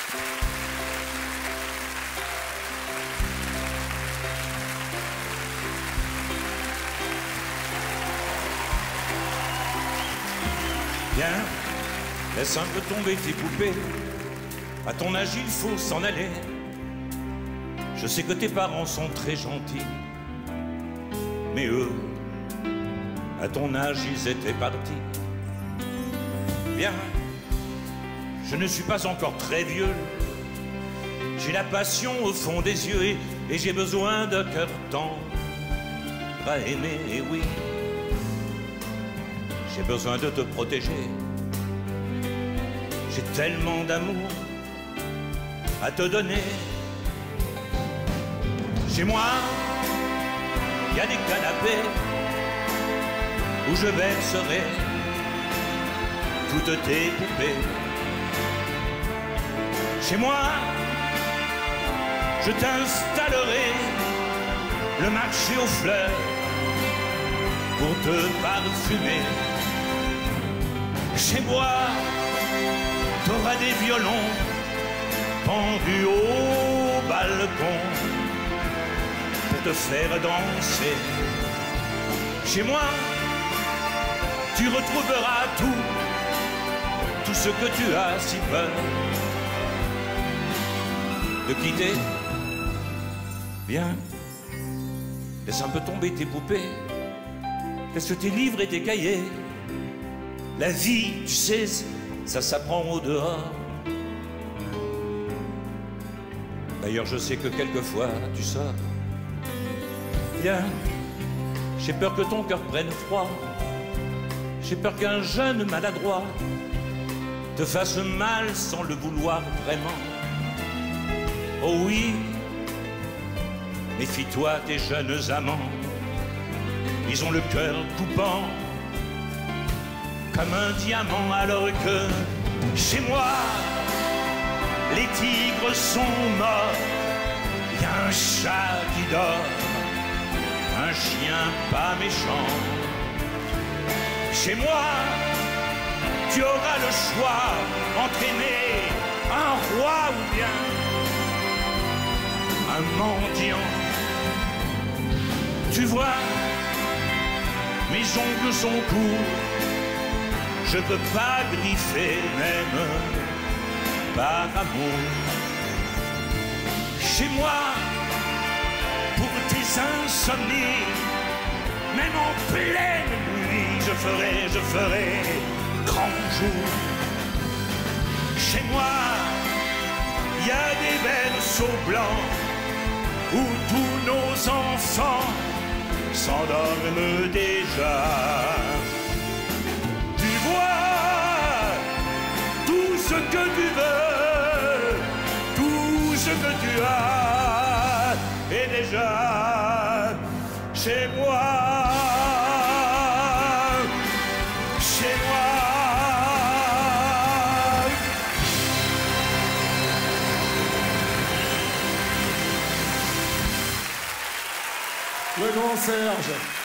Viens, laisse un peu tomber tes poupées. À ton âge, il faut s'en aller. Je sais que tes parents sont très gentils, mais eux, à ton âge, ils étaient partis. Viens, je ne suis pas encore très vieux. J'ai la passion au fond des yeux et j'ai besoin d'un cœur tendre à aimer, et oui. J'ai besoin de te protéger. J'ai tellement d'amour à te donner. Chez moi, il y a des canapés où je bercerai toutes tes poupées. Chez moi, je t'installerai le marché aux fleurs pour te parfumer. Chez moi, t'auras des violons pendus au balcon pour te faire danser. Chez moi, tu retrouveras tout ce que tu as si peur de quitter. Viens, laisse un peu tomber tes poupées, laisse tes livres et tes cahiers. La vie, tu sais, ça s'apprend au dehors. D'ailleurs, je sais que quelquefois tu sors. Viens, j'ai peur que ton cœur prenne froid. J'ai peur qu'un jeune maladroit te fasse mal sans le vouloir vraiment. Oh oui, méfie-toi des jeunes amants. Ils ont le cœur coupant comme un diamant, alors que chez moi, les tigres sont morts. Il y a un chat qui dort, un chien pas méchant. Chez moi, tu auras le choix entre aimer un roi ou bien un mendiant. Tu vois, mes ongles sont courts, je peux pas griffer même par amour. Chez moi, pour tes insomnies, même en pleine nuit, je ferai grand jour. Chez moi, il y a des berceaux blancs où tous nos enfants s'endorment déjà. Tu vois, tout ce que tu veux, tout ce que tu as est déjà chez moi. Chez moi. Le grand Serge.